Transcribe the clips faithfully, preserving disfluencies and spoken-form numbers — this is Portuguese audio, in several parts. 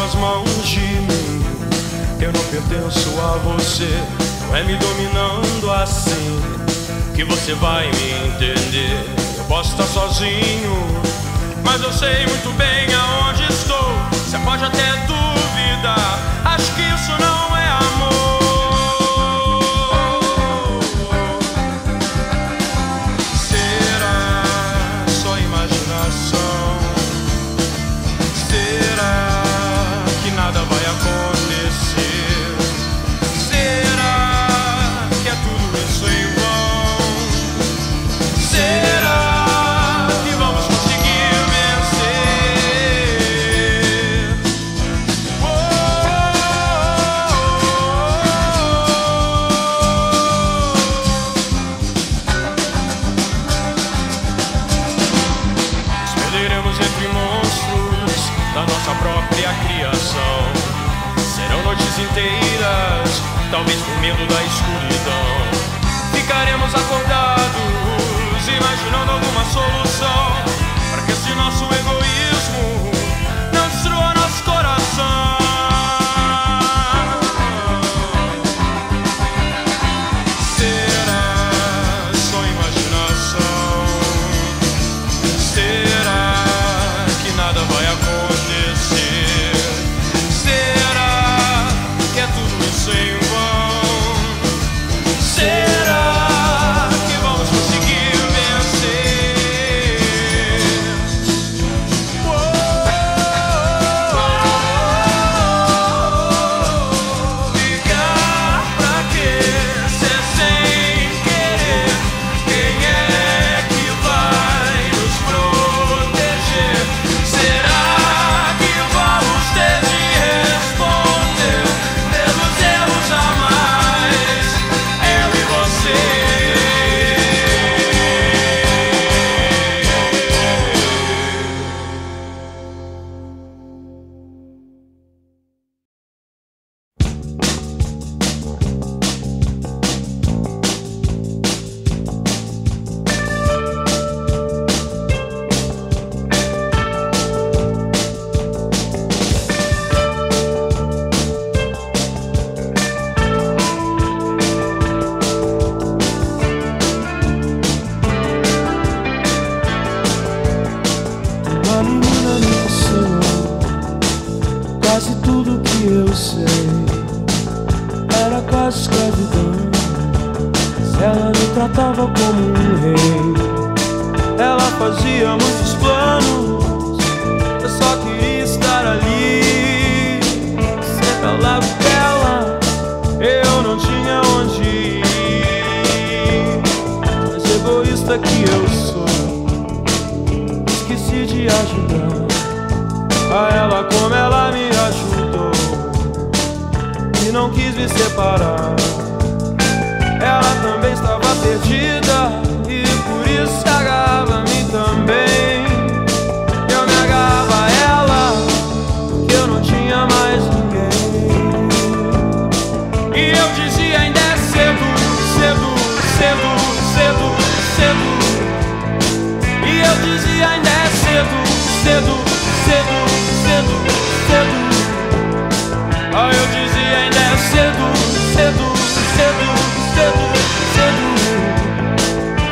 nas mãos de mim. Eu não pertenço a você, não é me dominando assim que você vai me entender. Eu posso estar sozinho, mas eu sei muito bem aonde estou. Você pode até duvidar, acho que isso não é amor. Inteiras, talvez por medo da escuridão. Ficaremos acordados, imaginando alguma solução para que esse nosso egoísmo não destrua nosso coração. Será só imaginação? Será que nada vai acontecer? Em vão. Será que vamos conseguir vencer? Oh, ligar pra quê? Ser sem querer. Quem é que vai nos proteger? Será que vamos ter de responder? Tratava como um rei. Ela fazia muitos planos, eu só queria estar ali. Sempre ao lado dela, eu não tinha onde ir. Mas egoísta que eu sou, esqueci de ajudar a ela como ela me ajudou e não quis me separar. Ela também estava perdida e por isso se agarrava a mim também. Eu me agarrava a ela porque eu não tinha mais ninguém. E eu dizia ainda é cedo, cedo, cedo, cedo, cedo. E eu dizia ainda é cedo, cedo, cedo, cedo, cedo. Ah, eu dizia ainda é cedo, cedo, cedo, cedo, cedo.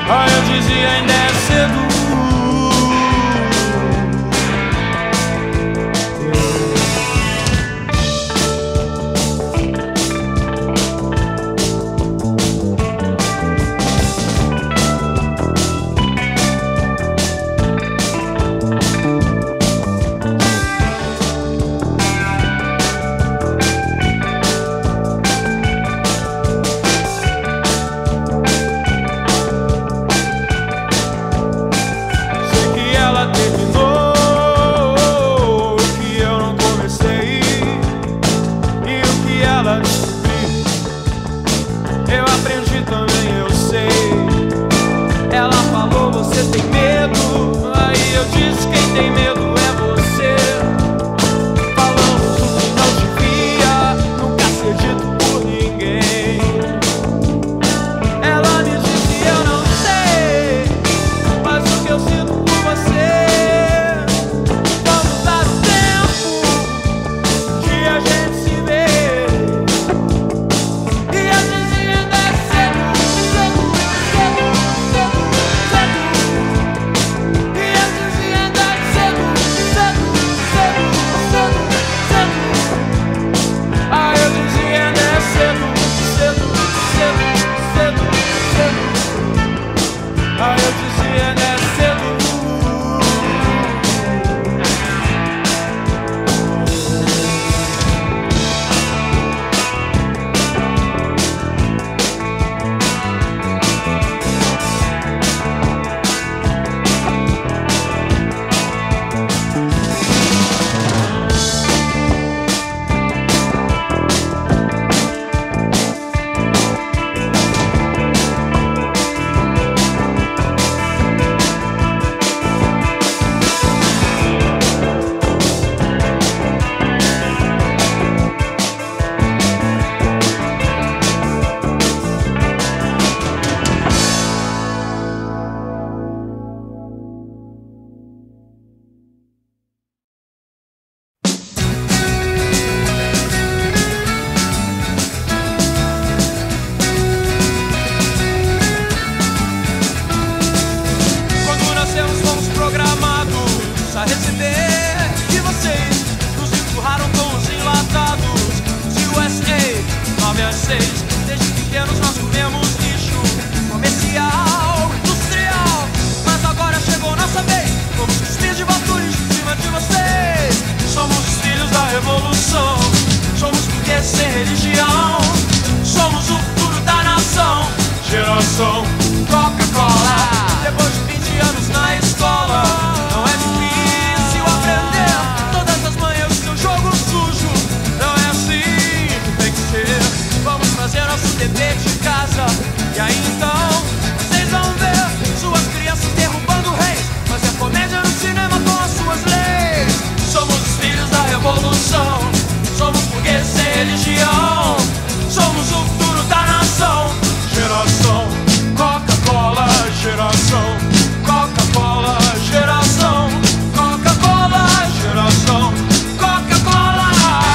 vocês. Desde pequenos nós comemos lixo comercial, industrial. Mas agora chegou nossa vez. Vamos cuspir de batures em cima de vocês. Somos os filhos da revolução. Somos burgueses sem religião. Somos o futuro da nação. Geração Coca-Cola. Depois de vinte anos na escola, não é difícil aprender. Todas as manhãs o seu jogo sujo. Não é assim que tem que ser. Vamos fazer nosso dever de casa. E aí então, vocês vão ver suas crianças derrubando reis. Fazer comédia no cinema com as suas leis. Somos os filhos da revolução. Somos burgueses sem religião. Somos o futuro da nação. Geração Coca-Cola. Geração Coca-Cola. Geração Coca-Cola. Geração Coca-Cola.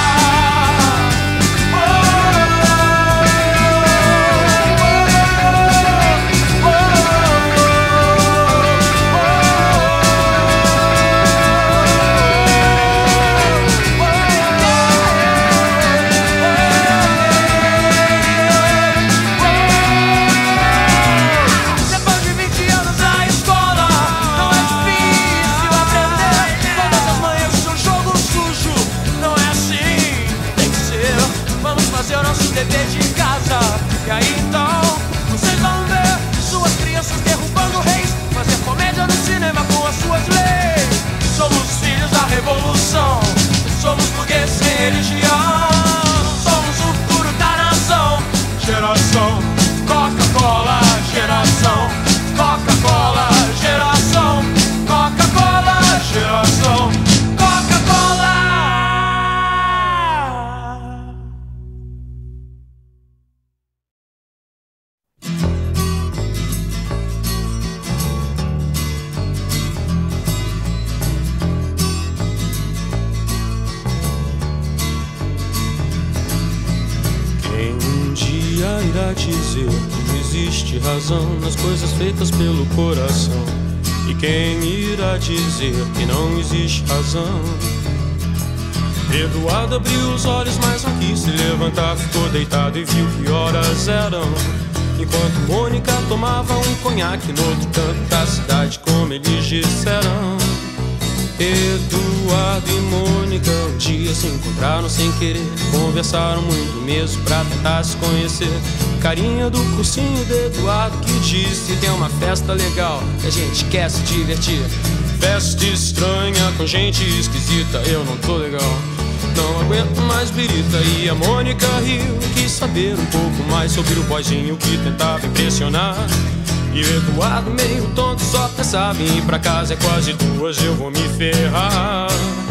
Dever de casa. E aí então, vocês vão ver suas crianças derrubando reis. Fazer comédia no cinema com as suas leis. Somos os filhos da revolução. Somos burgueses sem religião. Somos o futuro da nação. Geração Coca-Cola. Geração Coca-Cola. Geração Coca-Cola. Geração Coca-Cola. Irá dizer que não existe razão nas coisas feitas pelo coração. E quem irá dizer que não existe razão? Eduardo abriu os olhos, mas não quis se levantar. Ficou deitado e viu que horas eram. Enquanto Mônica tomava um conhaque no outro canto da cidade, como eles disseram. Eduardo e Mônica um dia se encontraram sem querer. Conversaram muito mesmo pra tentar se conhecer. Carinha do cursinho de Eduardo que disse: tem uma festa legal que a gente quer se divertir. Festa estranha com gente esquisita, eu não tô legal, não aguento mais birita. E a Mônica riu, quis saber um pouco mais sobre o boyzinho que tentava impressionar. E o Eduardo meio tonto só pensava em ir pra casa. É quase duas, eu vou me ferrar.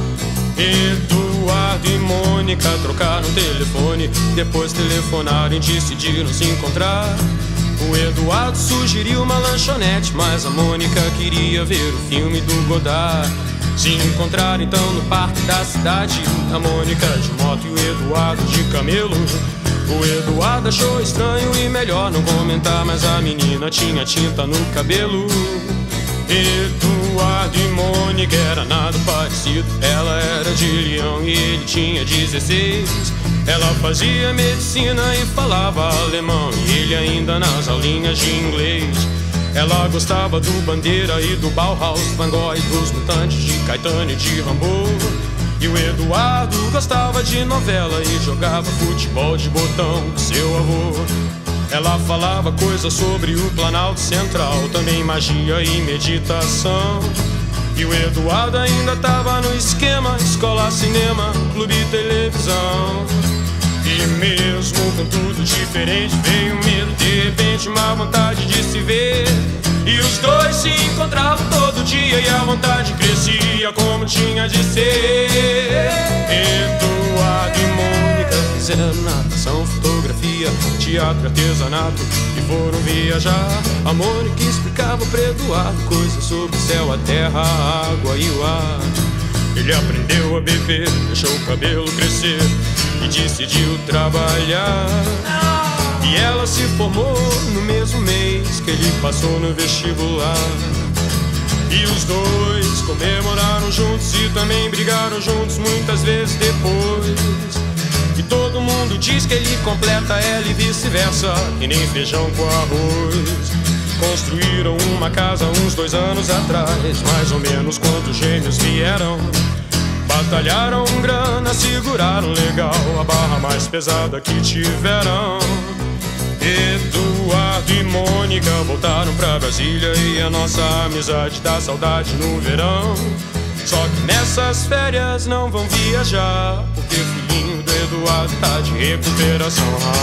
Eduardo e Mônica trocaram telefone. Depois telefonaram e decidiram se encontrar. O Eduardo sugeriu uma lanchonete, mas a Mônica queria ver o filme do Godard. Se encontraram então no parque da cidade. A Mônica de moto e o Eduardo de camelo. O Eduardo achou estranho e melhor não comentar, mas a menina tinha tinta no cabelo. Eduardo e Mônica era nada parecido. Ela era de Leão e ele tinha dezesseis. Ela fazia medicina e falava alemão, e ele ainda nas aulinhas de inglês. Ela gostava do Bandeira e do Bauhaus, Van Gogh e dos Mutantes, de Caetano e de Rimbaud. E o Eduardo gostava de novela e jogava futebol de botão com seu avô. Ela falava coisas sobre o Planalto Central, também magia e meditação. E o Eduardo ainda tava no esquema: escola, cinema, clube e televisão. E mesmo com tudo diferente, veio um medo, de repente uma vontade de se ver. E os dois se encontravam todo dia e a vontade crescia como tinha de ser. Eduardo e Mônica fizeram natação, fotografia, teatro, artesanato e foram viajar. A Mônica explicava para Eduardo coisas sobre o céu, a terra, a água e o ar. Ele aprendeu a beber, deixou o cabelo crescer e decidiu trabalhar. E ela se formou no mesmo mês que ele passou no vestibular. E os dois comemoraram juntos e também brigaram juntos muitas vezes depois. E todo mundo diz que ele completa ela e vice-versa, que nem feijão com arroz. Construíram uma casa uns dois anos atrás, mais ou menos quando os gêmeos vieram. Batalharam grana, seguraram legal a barra mais pesada que tiveram. Eduardo e Mônica voltaram pra Brasília e a nossa amizade dá saudade no verão. Só que nessas férias não vão viajar, porque o filhinho do Eduardo tá de recuperação.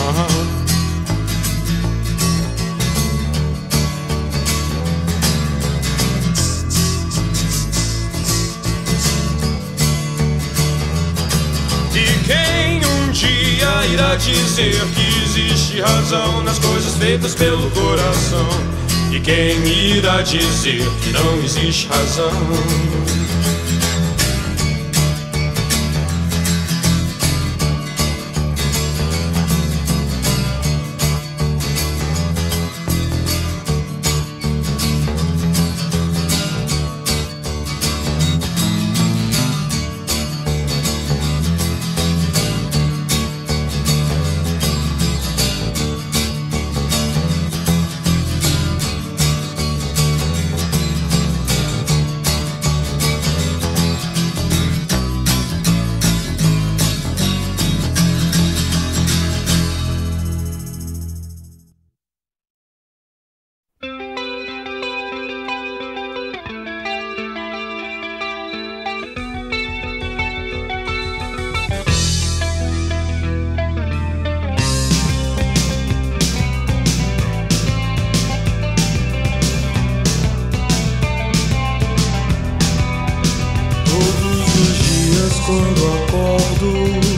E quem um dia irá dizer que existe razão nas coisas feitas pelo coração? E quem irá dizer que não existe razão? Quando acordo,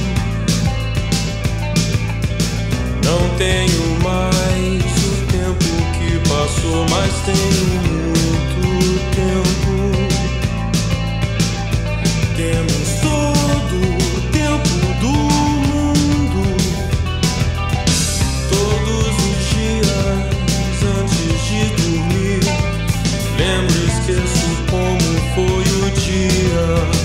não tenho mais o tempo que passou, mas tenho muito tempo. Temos todo o tempo do mundo. Todos os dias antes de dormir, lembro e esqueço como foi o dia.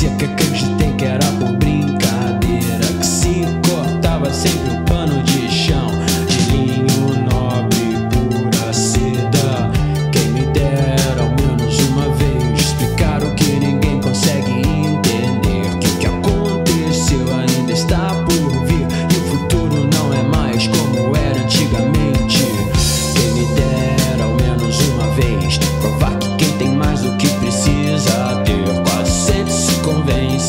dizia que acreditei que era por brincadeira, que se cortava sempre o pano de chão de linho nobre, pura seda. Quem me dera ao menos uma vez explicar o que ninguém consegue entender, que o que aconteceu ainda está por vir e o futuro não é mais como era antigamente. Quem me dera ao menos uma vez provar que quem tem mais do que precisa ter quase sempre se convence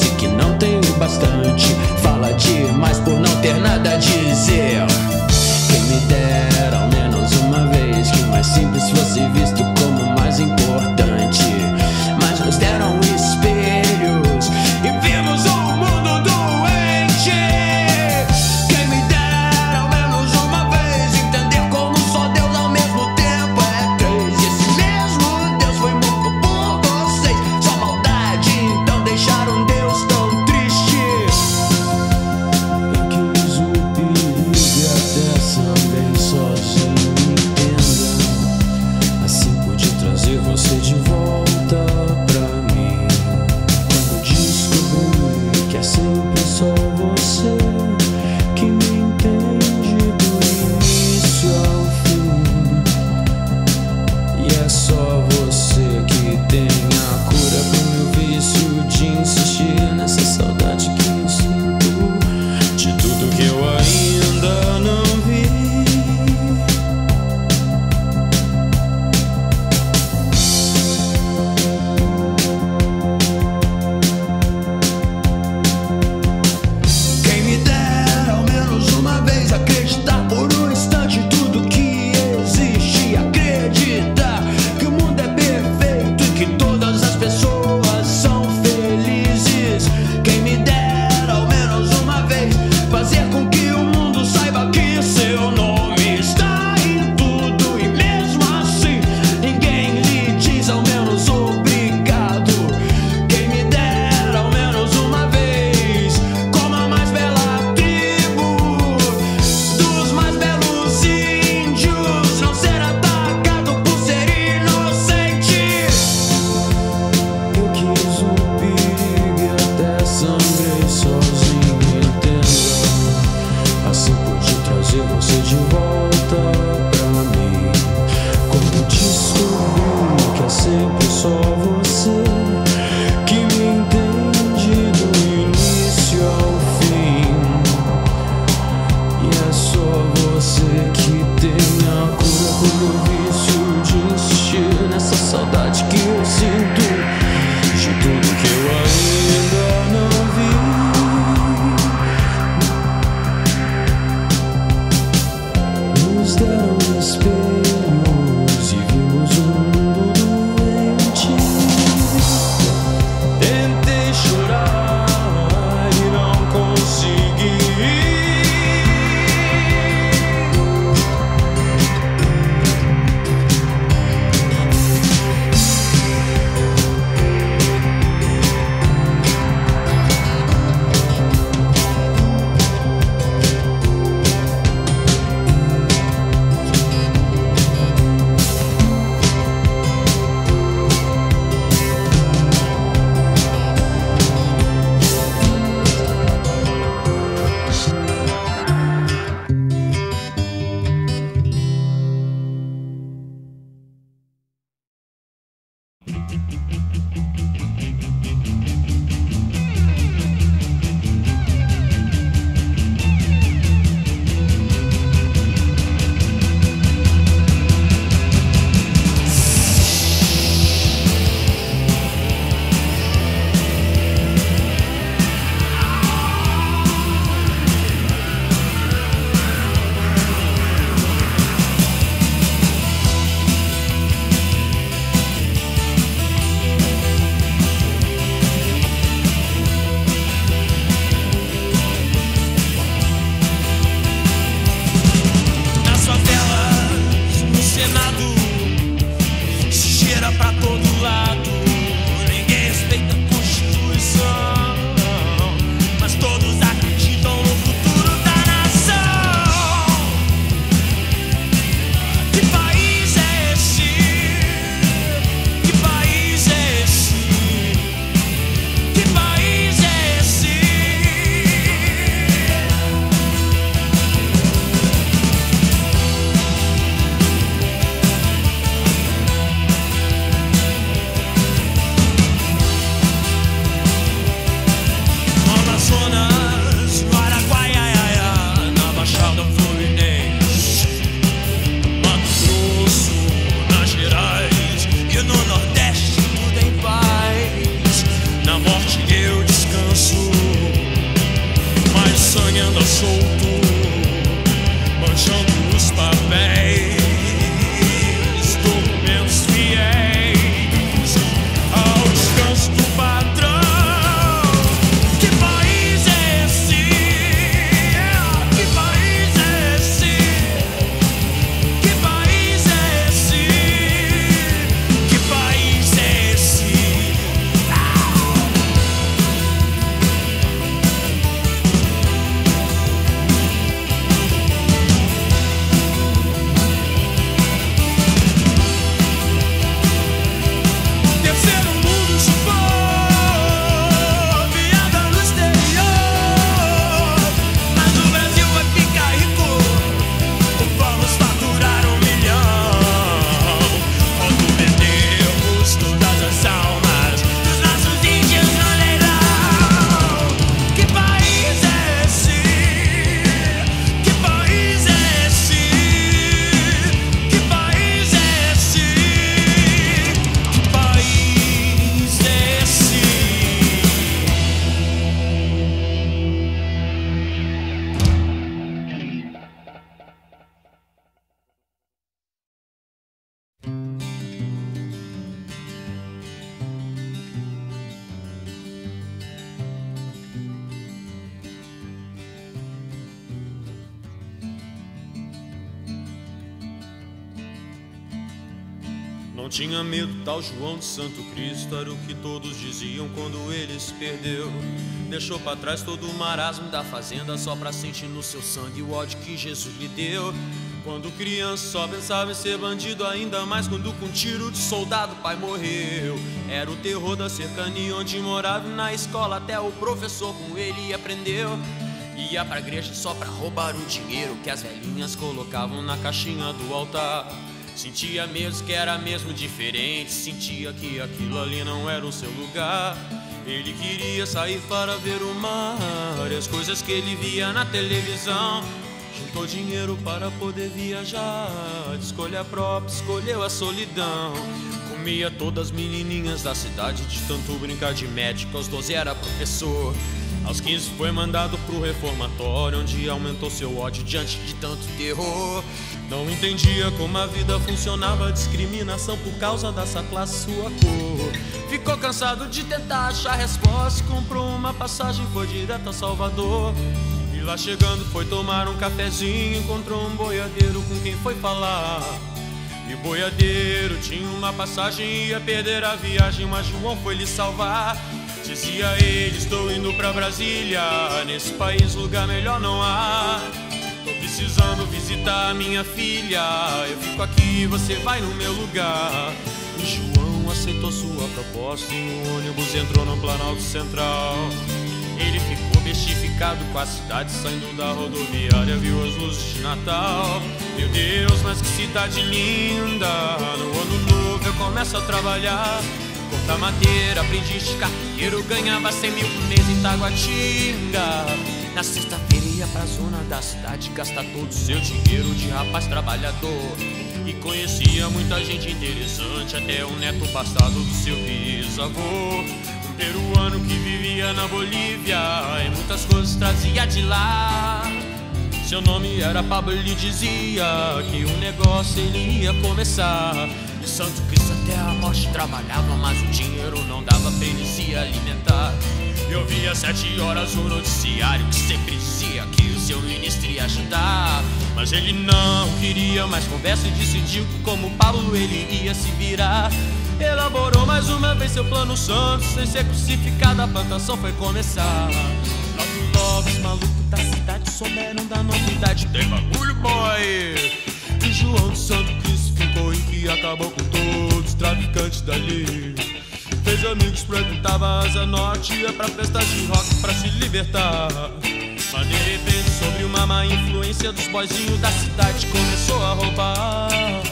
Não tinha medo, tal João de Santo Cristo, era o que todos diziam quando ele se perdeu. Deixou pra trás todo o marasmo da fazenda, só pra sentir no seu sangue o ódio que Jesus lhe deu. Quando criança só pensava em ser bandido, ainda mais quando com tiro de soldado o pai morreu. Era o terror da cercania onde morava, e na escola até o professor com ele aprendeu. Ia pra igreja só pra roubar o dinheiro que as velhinhas colocavam na caixinha do altar. Sentia mesmo que era mesmo diferente, sentia que aquilo ali não era o seu lugar. Ele queria sair para ver o mar e as coisas que ele via na televisão. Juntou dinheiro para poder viajar, de escolha própria escolheu a solidão. Comia todas as menininhas da cidade, de tanto brincar de médico, aos doze era professor. Aos quinze foi mandado pro reformatório, onde aumentou seu ódio diante de tanto terror. Não entendia como a vida funcionava, discriminação por causa dessa classe, sua cor. Ficou cansado de tentar achar resposta, comprou uma passagem, foi direto a Salvador. E lá chegando foi tomar um cafezinho, encontrou um boiadeiro com quem foi falar. E o boiadeiro tinha uma passagem, ia perder a viagem, mas João foi lhe salvar. Dizia ele, estou indo pra Brasília, nesse país lugar melhor não há. Tô precisando visitar a minha filha, eu fico aqui, você vai no meu lugar. E João aceitou sua proposta e o ônibus entrou no Planalto Central. Ele ficou bestificado com a cidade, saindo da rodoviária, viu as luzes de Natal. Meu Deus, mas que cidade linda, no ano novo eu começo a trabalhar. Cortar madeira, aprendiz de carpinteiro, ganhava cem mil por mês em Taguatinga. Na sexta-feira ia pra zona da cidade, gastar todo o seu dinheiro de rapaz trabalhador. E conhecia muita gente interessante, até o neto passado do seu bisavô. Um peruano que vivia na Bolívia e muitas coisas trazia de lá. Seu nome era Pablo, ele dizia que um negócio ele ia começar. E Santo Cristo até a morte trabalhava, mas o dinheiro não dava pra ele se alimentar. Eu via sete horas o noticiário que sempre dizia que o seu ministro ia ajudar. Mas ele não queria mais conversa e decidiu que como Pablo ele ia se virar. Elaborou mais uma vez seu plano santo, sem ser crucificado a plantação foi começar. Logo logo os malucos da cidade souberam da novidade, tem bagulho boy. E João de Santo Cristo ficou em que acabou com todos os traficantes dali. Fez amigos, frequentava a Asa Norte, ia pra festas de rock pra se libertar. Mas de repente, sobre uma má influência dos boizinhos da cidade, começou a roubar.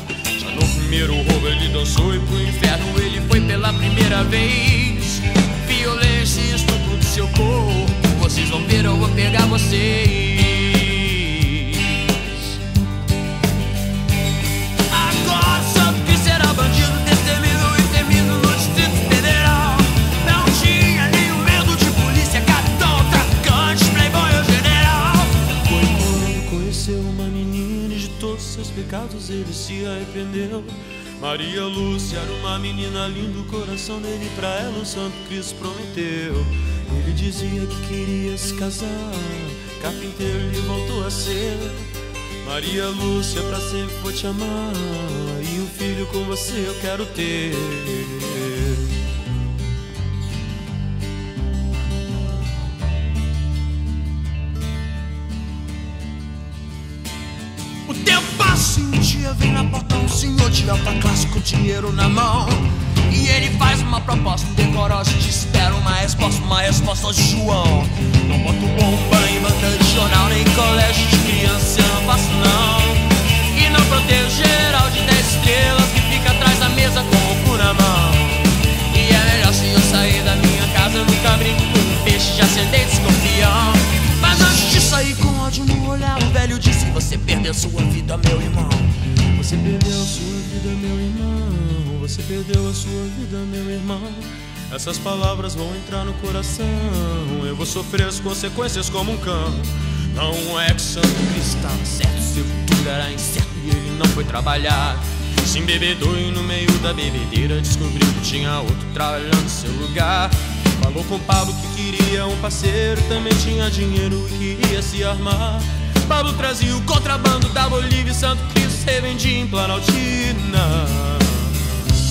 Já no primeiro roubo ele dançou e pro inferno ele foi pela primeira vez. Violência e estupro do seu corpo, vocês vão ver, eu vou pegar vocês. Agora Santo Cristo era bandido, destemido e temido no Distrito Federal. Não tinha nenhum medo de polícia, capitão, traficante, playboy ou general. Foi quando conheceu uma menina e de todos seus pecados ele se arrependeu. Maria Lúcia era uma menina linda, o coração dele pra ela o Santo Cristo prometeu. Ele dizia que queria se casar, carpinteiro ele voltou a ser. Maria Lúcia, pra sempre vou te amar, e um filho com você eu quero ter. O tempo passa e um dia vem na porta um senhor de alta classe com dinheiro na mão. E ele faz uma proposta indecorosa, te espera uma resposta, uma resposta de João. Não boto bomba em banca de jornal, nem colégio de criança, eu não faço não. E não protejo geral de dez estrelas que fica atrás da mesa com o cu na mão. E é melhor se eu sair da minha casa, eu nunca brinco com um peixe, já sentei de escorpião. Mas antes de sair com ódio no olhar, o velho disse: você perdeu sua vida, meu irmão. Você perdeu a sua vida, meu irmão. Você perdeu a sua vida, meu irmão. Essas palavras vão entrar no coração. Eu vou sofrer as consequências como um cão. Não é que Santo Cristo estava certo, seu futuro era incerto e ele não foi trabalhar. Se embebedou e no meio da bebedeira descobriu que tinha outro trabalhando no seu lugar. Falou com Pablo que queria um parceiro, também tinha dinheiro e queria se armar. Pablo trazia o contrabando da Bolívia e Santo Cristo revendia em Planaltina.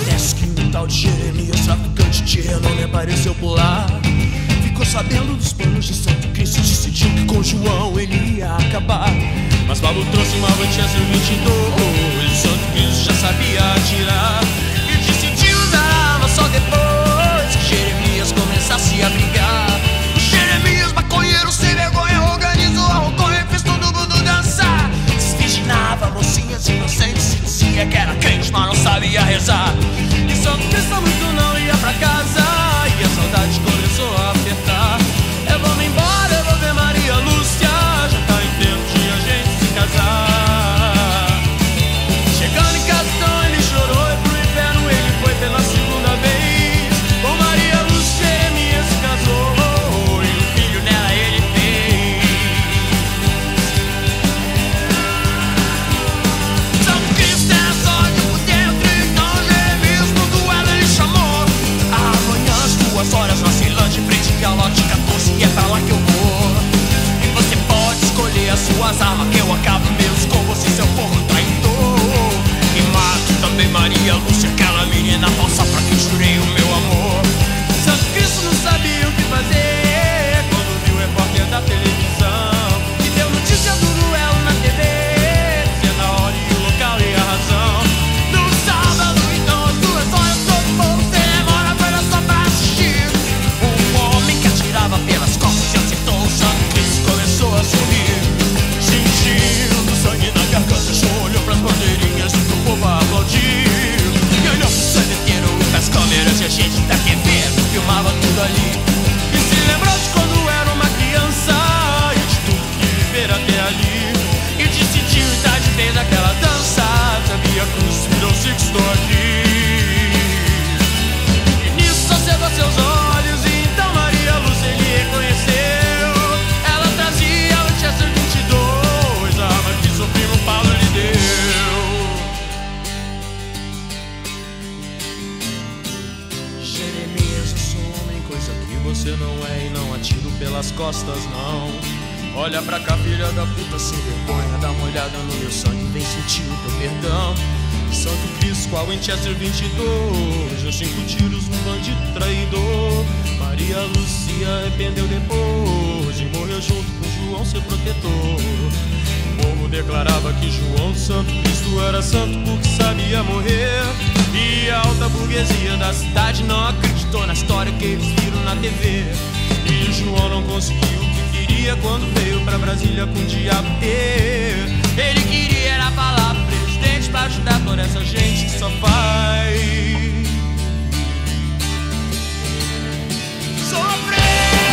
Acontece que um tal de Jeremias, traficante de renome, apareceu por lá. Ficou sabendo dos planos de Santo Cristo, decidiu que com João ele ia acabar. Mas Pablo trouxe uma Winchester vinte e dois, o Santo Cristo já sabia atirar e decidiu usar a arma só depois que Jeremias começasse a brigar. O Jeremias, maconheiro sem vergonha, organizou a roconha e fez todo mundo dançar. Desvirginava mocinhas inocentes e dizia que era crente, mas não sabia rezar. E Santo Cristo muito não ia pra casa e a saudade começou a apertar. Eu vou me embora, eu vou ver Maria Lúcia, já tá em tempo de a gente se casar. Chegando em casa então ele chorou e pro inferno ele foi pela segunda vez. Com Maria Lúcia Jeremias se casou e um filho nela ele fez. Santo Cristo era sódio por dentro, então Jeremias no duelo ele chamou. Amanhã às duas horas na Ceilândia, em frente ao lote quatorze, e é pra lá que eu vou. E você pode escolher as suas armas, que eu acabo mesmo com você, seu porco traidor. E mato também Maria Lúcia, aquela menina falsa pra quem jurei o meu amor. Santo Cristo não sabia o que fazer quando viu o repórter da televisão que deu notícia do duelo na T V, dizendo a hora e o local e a razão. No sábado então às duas horas todo mundo sem demora foi lá só pra assistir. Um homem que atirava pelas costas e acertou o Santo Cristo começou a sorrir, sentindo sangue na garganta, João olhou pras bandeirinhas e pro povo aplaudir. E olhou pro santeiro e pras câmeras e a gente da T V filmava tudo ali. E se lembrou de quando era uma criança e de tudo que viver até ali. E decidiu estar de vez naquela dança, sabia a cruz, virou-se que estou aqui. E nisso acendeu seus olhos e então Maria Lúcia ele reconheceu. Ela trazia a Winchester vinte e dois, a arma que seu primo Paulo lhe deu. Jeremias, eu sou homem, coisa que você não é, e não atiro pelas costas não. Olha pra cá, filha da puta sem vergonha, dá uma olhada no meu sangue, vem sentir o teu perdão. Santo Cristo com a Winchester vinte e dois, deu cinco tiros num bandido traidor. Maria Lúcia arrependeu depois e morreu junto com João, seu protetor. O povo declarava que João Santo Cristo era santo porque sabia morrer. E a alta burguesia da cidade não acreditou na história que eles viram na T V. E João não conseguiu o que queria quando veio pra Brasília com o diabo ter. Ele queria era falar pro presidente pra ajudar toda essa gente que só faz sofrer.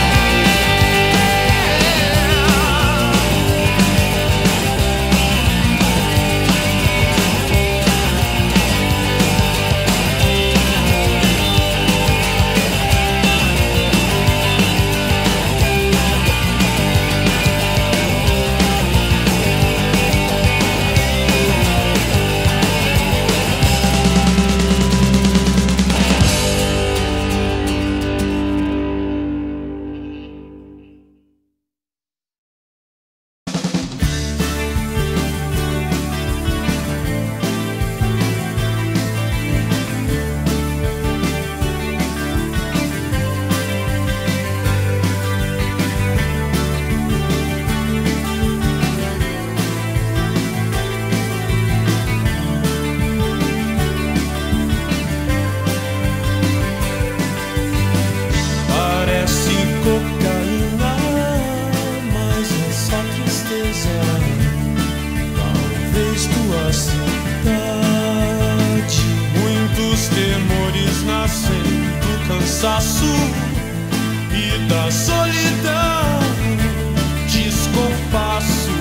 Cansaço e da solidão, descompasso,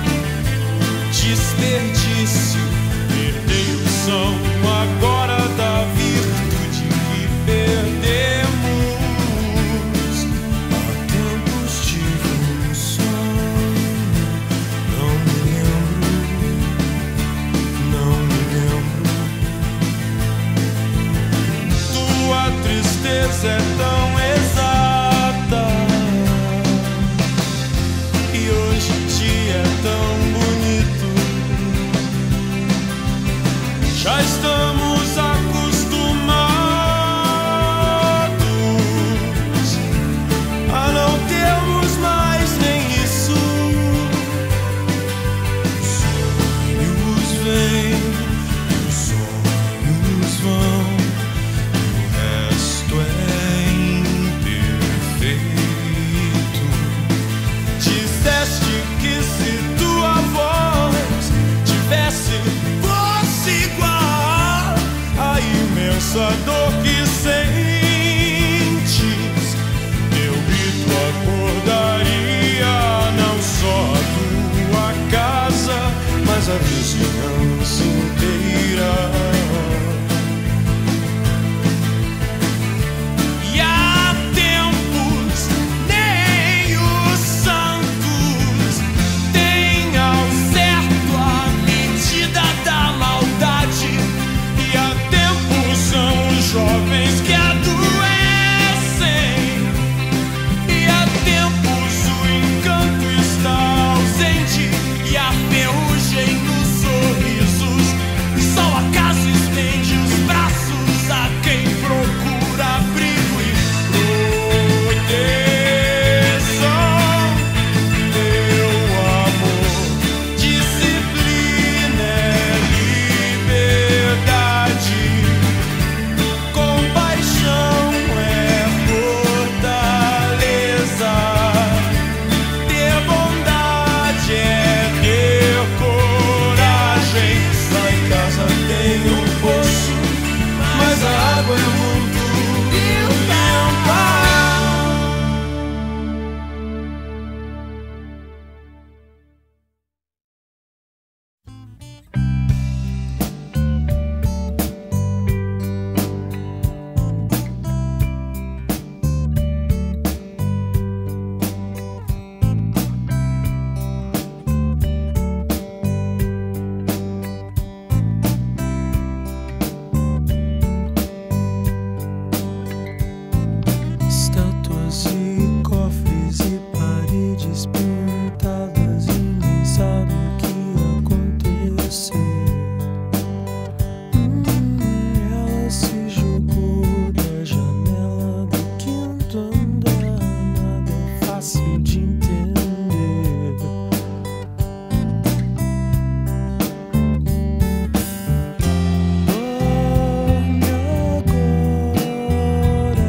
desperdício, perdei o som agora da virtude que perdemos. Há tempos tive um sonho, não me lembro, não me lembro. Tua tristeza é tão essa dor que sentes, teu grito acordaria não só a tua casa, mas a vizinhança inteira. E há tempos nem os santos têm ao certo a medida da maldade. E há tempos são os jovens que adoecem. E há tempos o encanto está ausente e a ferrugem nos sorrisos. E só o acaso estende os braços a quem procura abrigo e proteção. Meu amor, disciplina é liberdade, compaixão é fortaleza, ter bondade é ter coragem. Lá em casa tem um poço, mas a água é muito limpa. Estátuas e cofres e paredes pintadas e nem sabe o que aconteceu. Hum, ela se jogou da janela do quinto andar. Nada é fácil de entender. Dorme agora.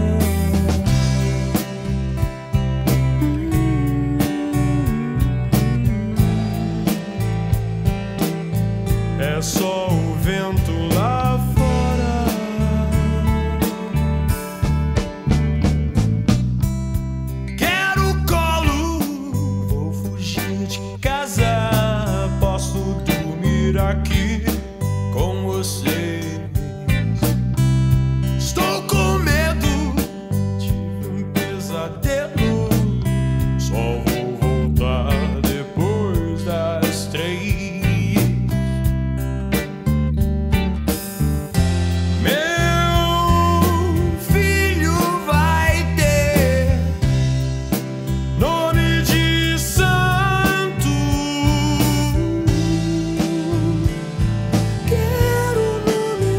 É só o vento lá fora. Quero colo, vou fugir de casa. Posso dormir aqui com vocês. Estou com medo, tive um pesadelo. Só vou voltar depois das três. Meu filho vai ter nome de santo. Quero o nome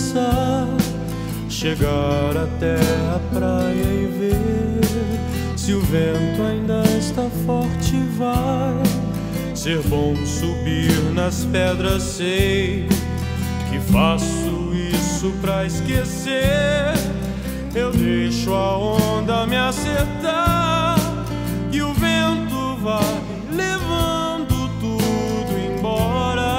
pensar, chegar até a praia e ver se o vento ainda está forte. Vai ser bom subir nas pedras, sei que faço isso pra esquecer. Eu deixo a onda me acertar e o vento vai levando tudo embora.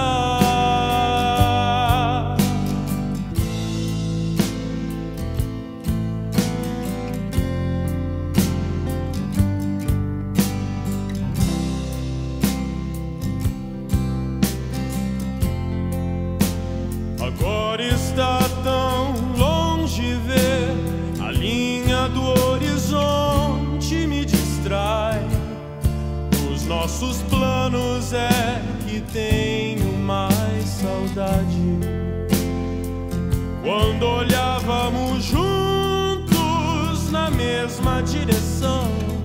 Agora está tão longe ver a linha do horizonte, me distrai. Os nossos planos é que tenho mais saudade. Quando olhávamos juntos na mesma direção,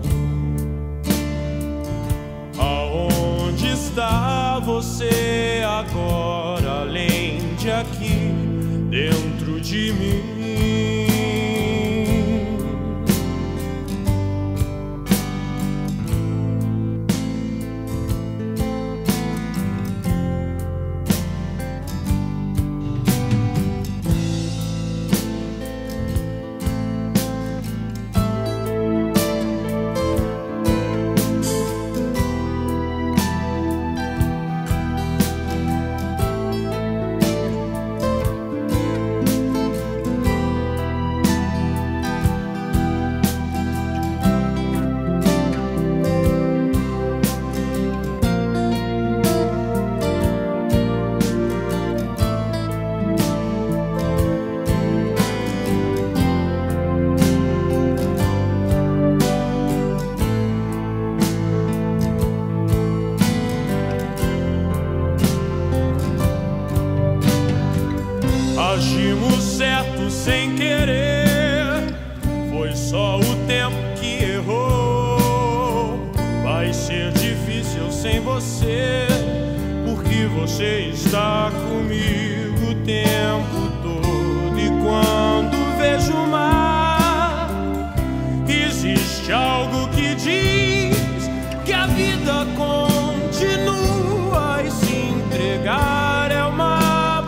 aonde está você agora, além de aqui dentro de mim? Agimos certo sem querer, foi só o tempo que errou. Vai ser difícil sem você, porque você está comigo o tempo todo. E quando vejo o mar, existe algo que diz que a vida continua, e se entregar é uma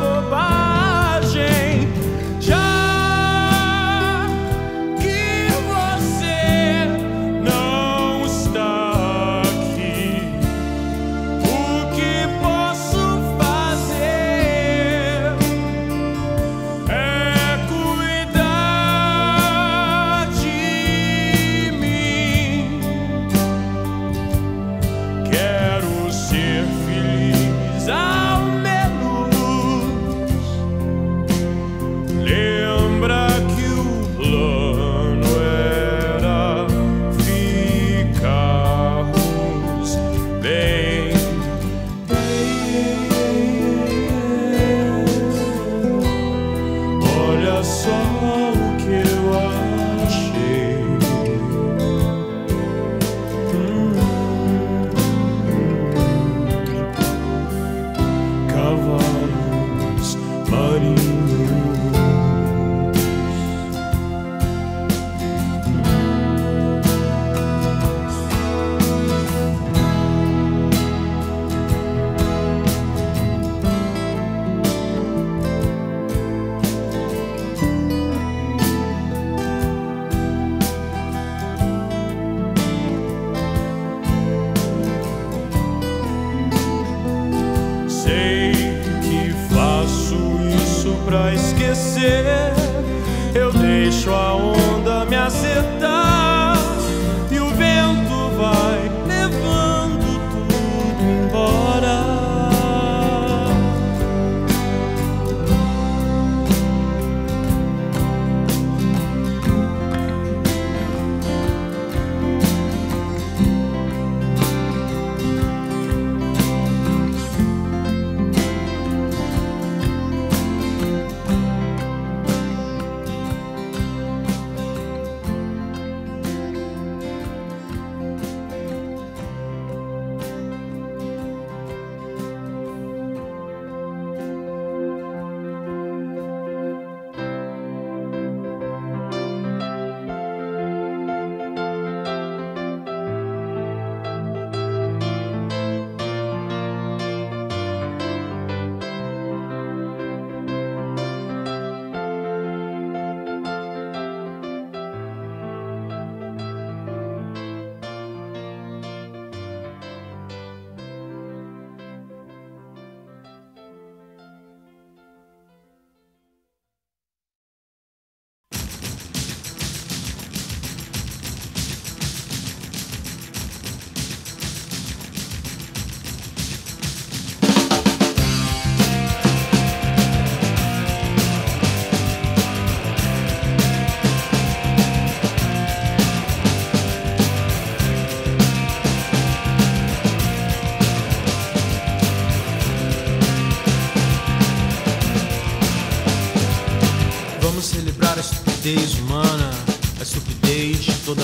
pra esquecer. Eu deixo a onda me acertar e o vento vai levando tudo embora.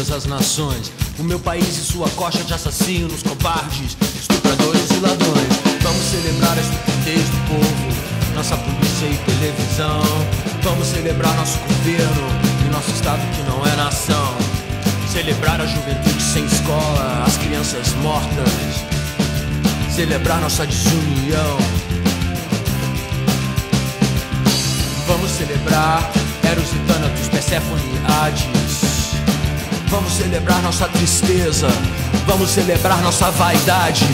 todas as nações. O meu país e sua coxa de assassinos, covardes, estupradores e ladrões. Vamos celebrar a estupidez do povo, nossa polícia e televisão. Vamos celebrar nosso governo e nosso estado que não é nação. Celebrar a juventude sem escola, as crianças mortas. Celebrar nossa desunião. Vamos celebrar Eros e Thanatos, Perséfone e Hades. Vamos celebrar nossa tristeza. Vamos celebrar nossa vaidade.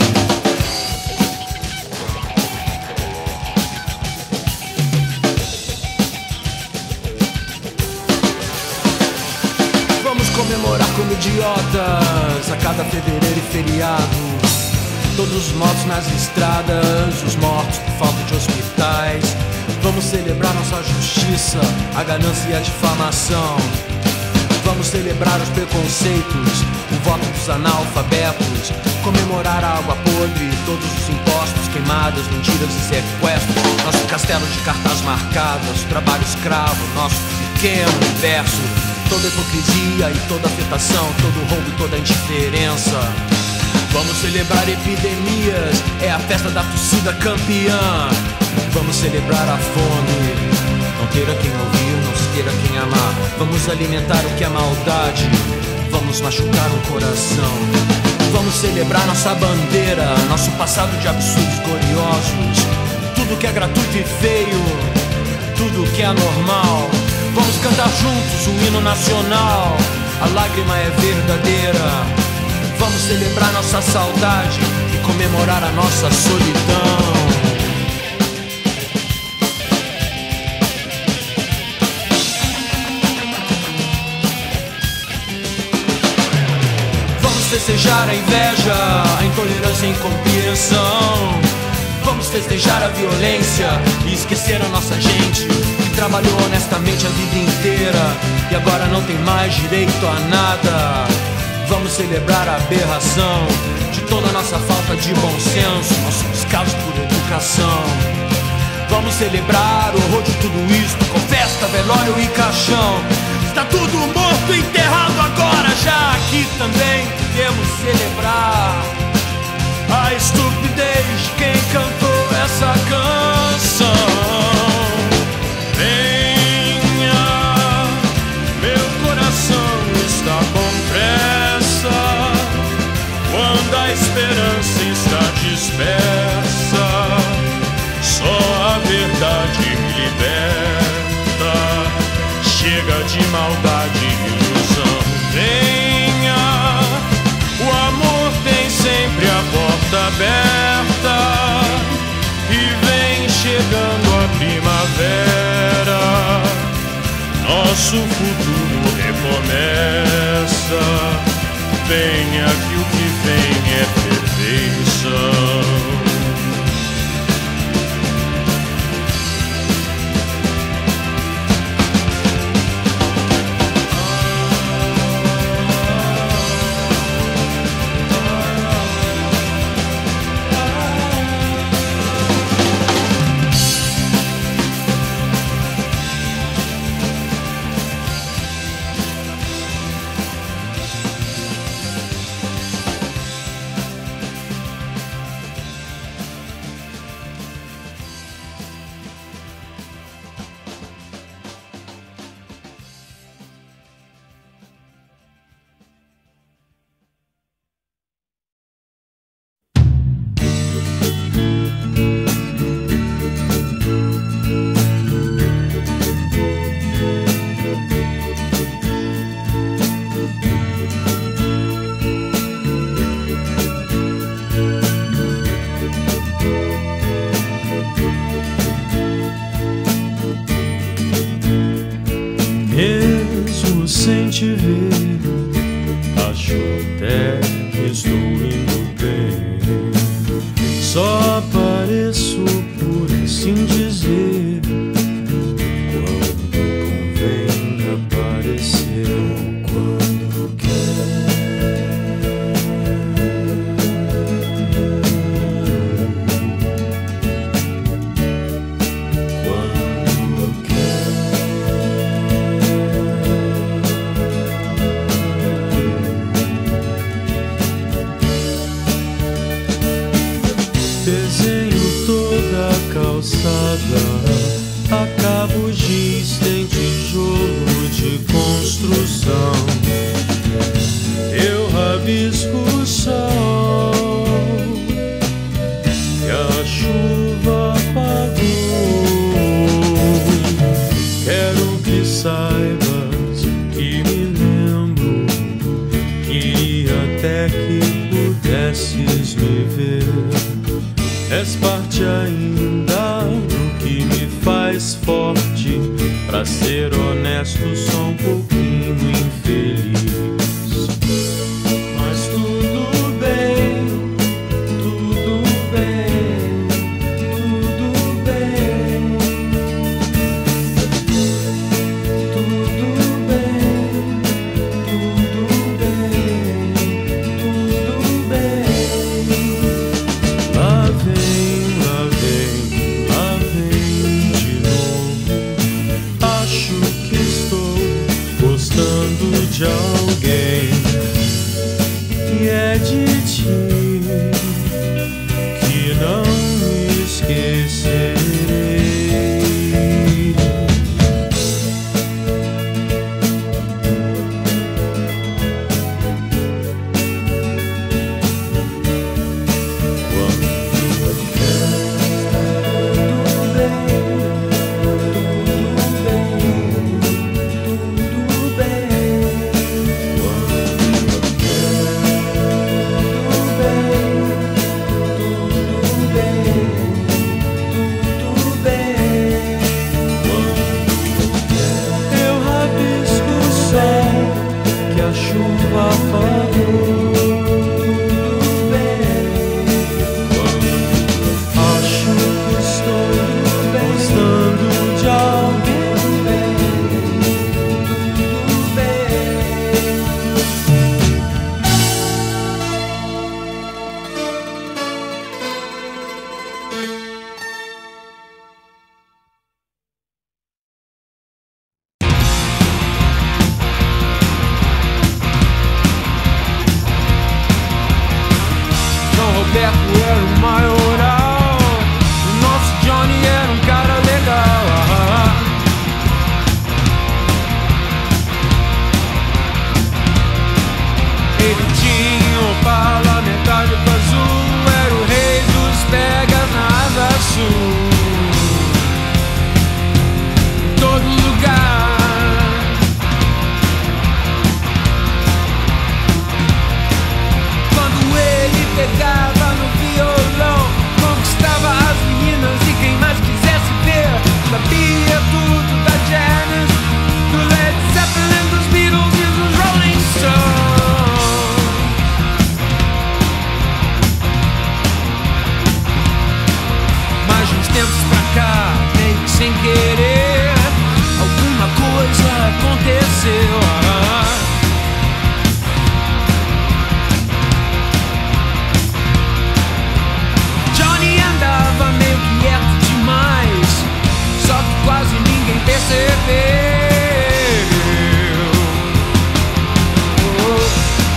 Vamos comemorar como idiotas a cada fevereiro e feriado. Todos os mortos nas estradas, os mortos por falta de hospitais. Vamos celebrar nossa justiça, a ganância e a difamação. Vamos celebrar os preconceitos, o voto dos analfabetos. Comemorar a água podre, todos os impostos, queimadas, mentiras e sequestros. Nosso castelo de cartas marcadas, o trabalho escravo, nosso pequeno universo. Toda hipocrisia e toda afetação, todo roubo e toda indiferença. Vamos celebrar epidemias, é a festa da torcida campeã. Vamos celebrar a fome, não ter a quem ouvir, não se ter a quem amar. Vamos alimentar o que é maldade, vamos machucar um coração. Vamos celebrar nossa bandeira, nosso passado de absurdos gloriosos. Tudo que é gratuito e feio, tudo que é anormal. Vamos cantar juntos o hino nacional, a lágrima é verdadeira. Vamos celebrar nossa saudade e comemorar a nossa solidão. Vamos festejar a inveja, a intolerância e a incompreensão. Vamos festejar a violência e esquecer a nossa gente que trabalhou honestamente a vida inteira e agora não tem mais direito a nada. Vamos celebrar a aberração de toda a nossa falta de bom senso, nosso descaso por educação. Vamos celebrar o horror de tudo isso, com festa, velório e caixão. Está tudo morto e enterrado agora, já aqui também devemos celebrar a estupidez de quem cantou essa canção. Venha, meu coração está com pressa, quando a esperança está dispersa, só a verdade me liberta. Chega de maldade e ilusão. Venha, o amor tem sempre a porta aberta e vem chegando a primavera. Nosso futuro recomeça. Venha que o que vem é perfeição. Mesmo sem te ver, acho até que estou indo bem. Só apareço por assim dizer, quando convém aparecer ou quando quer. Quando quer. Desenho toda a calçada, a cabos giz tem tijolo de construção. Eu rabisco o sol e a chuva apagou. Quero que saibas que me lembro, queria até que pudesses me ver. És parte ainda do que me faz forte. Pra ser honesto, sou um pouquinho infeliz. Mas tudo bem, tudo bem, tudo bem, tudo bem, tudo bem, tudo bem. Lá vem, lá vem, lá vem de novo. Acho que estou gostando de alguém, e é de ti que não me esquecerei. Roberto era o maioral, o nosso Johnny era um cara legal. Ele tinha o parlamentar de azul, era o rei dos pegas na Asa Sul. Em todo lugar, quando ele pegava sabia tudo da Janis, do Led Zeppelin, dos Beatles e dos Rolling Stones. Mas uns tempos pra cá, meio que sem querer, alguma coisa aconteceu. Johnny andava meio quieto demais, só que quase ninguém percebeu. Oh.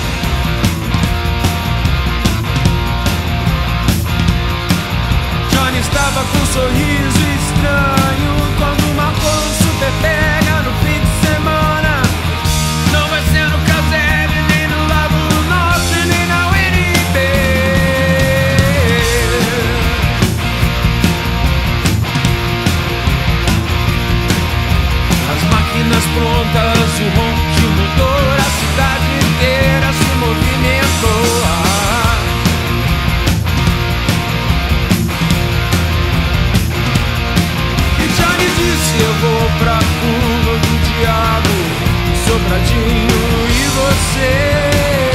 Johnny estava com um sorriso estranho quando marcou um super pega no fim de semana. Não vai ser no casebre, nem no Lago Norte, nem na U N B. Máquinas prontas, o ronco de um motor, a cidade inteira se movimentou. Ah. E Johnny disse: eu vou pra curva do diabo, Sobradinho e você.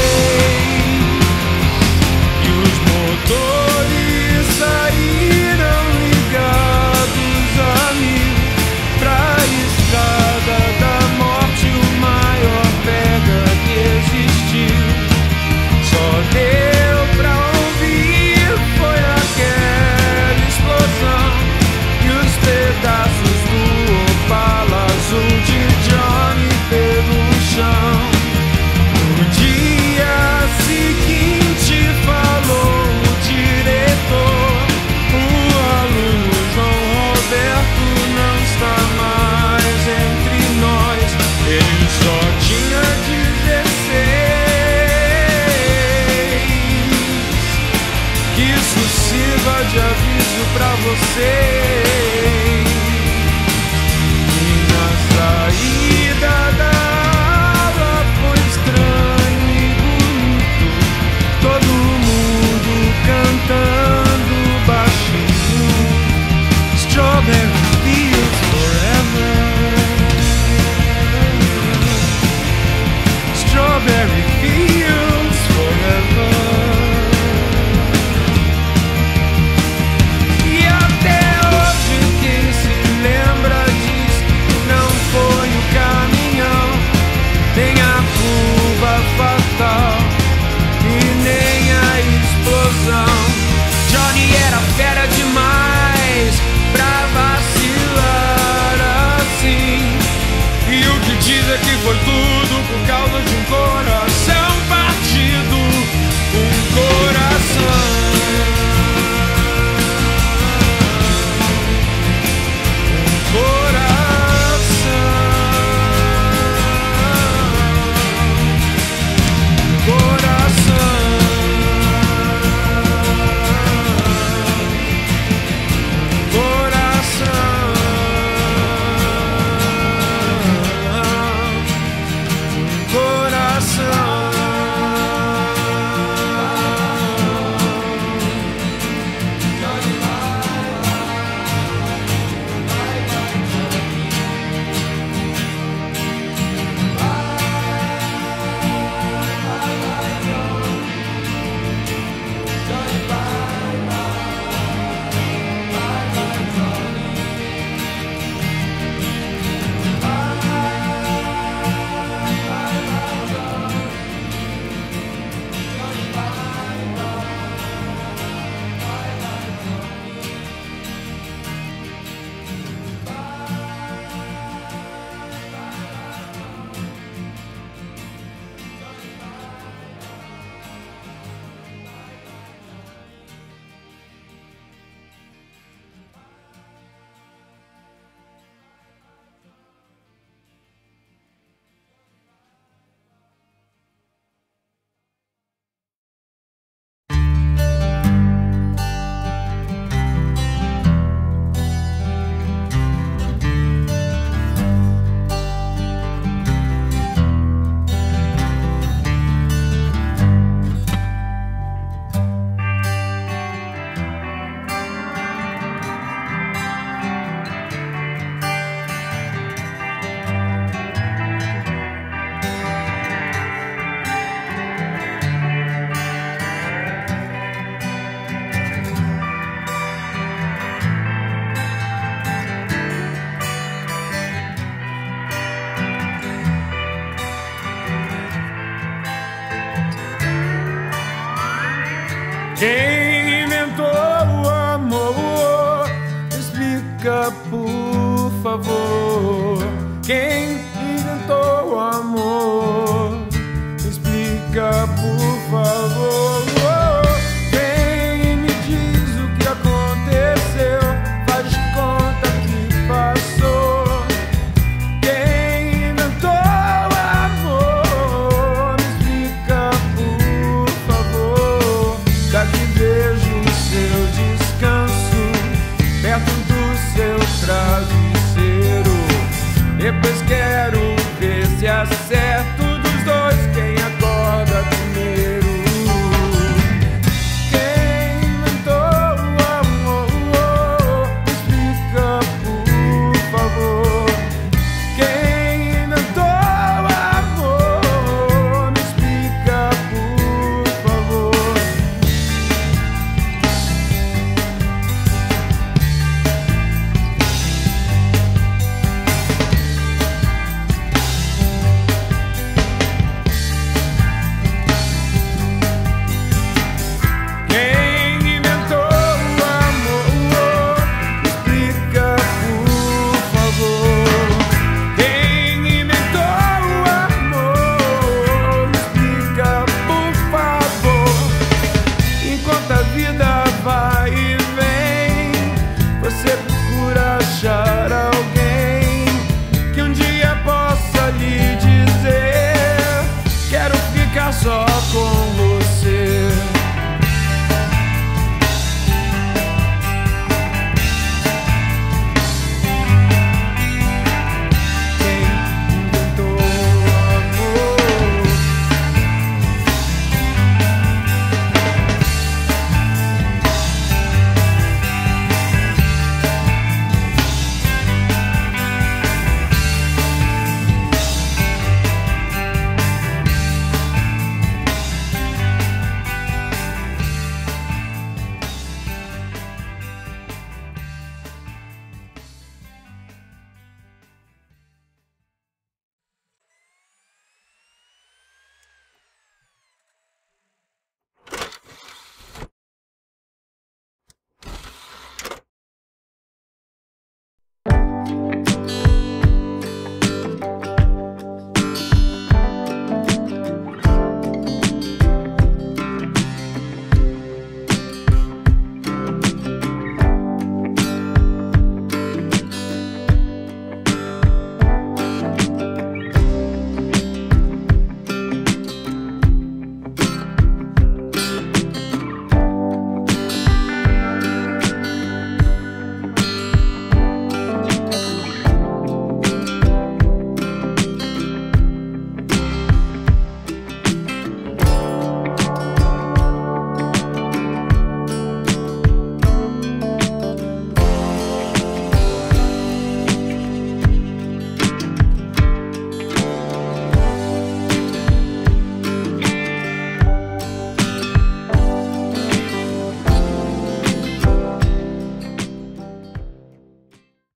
E os motores saíram ligados a mim pra estrada da morte, o maior pega que existiu. Só deu pra ouvir foi aquela explosão e os pedaços do Opala azul de Johnny pelo chão. No dia Isso sirva de aviso pra você.